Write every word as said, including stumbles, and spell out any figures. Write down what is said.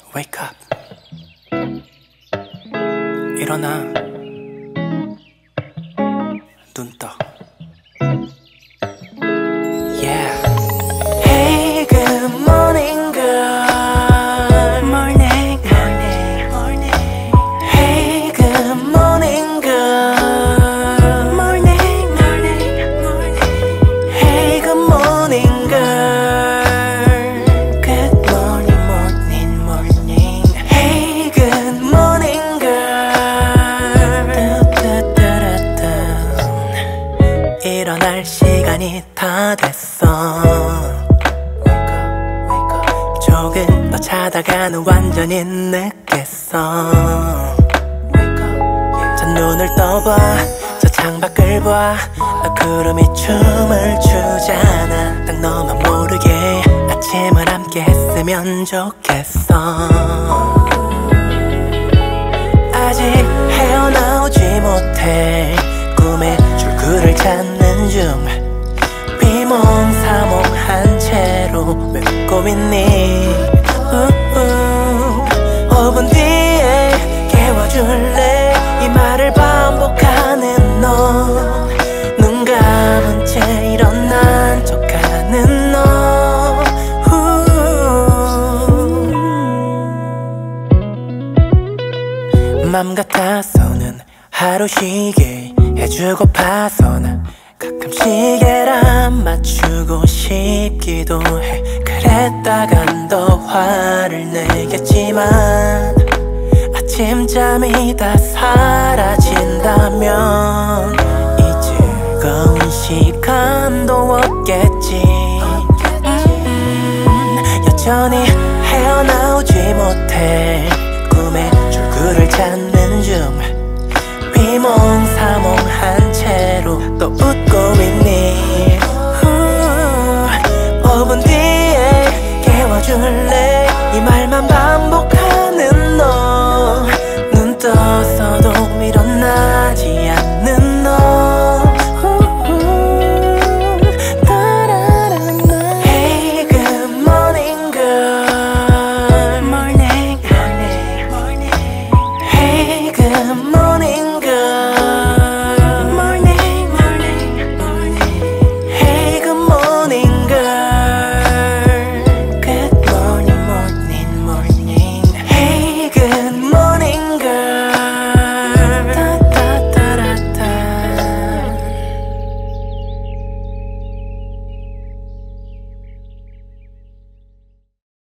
Wake up. 일어나. 눈 떠. Yeah. Hey, good morning, girl. Morning, morning, morning. Hey, good morning, girl. Morning, morning, morning. Hey, good morning, girl. Good morning, morning, morning. Hey, good morning, girl. 일어날 시간이 다 됐어. 조금 더 자다가는 완전히 늦겠어. 저 눈을 떠봐, 저 창밖을 봐. 나 구름이 춤을 추잖아. 딱 너만 모르게 아침을 함께 했으면 좋겠어. 아직 헤어나오지 못해 꿈의 출구를 찾는 중. 비몽사몽한 채로 왜 웃고 있니? 오 분 뒤에 깨워줄래? 이 말을 반복하는 너. 눈 감은 채 일어난 척하는 너. 맘 같아서는 하루 쉬게 해주고파서 나 가끔 시계랑 맞추고 싶기도 해. 그랬다간 더 화를 내겠지만 아침잠이 다 사라진다면 이 즐거운 시간도 없겠지. 음, 여전히 헤어나오지 못해 꿈의 출구를 찾는 중. 비몽사몽한 채로 또 웃고 있니? 오 분 뒤에 깨워줄래? 이 말만 봐.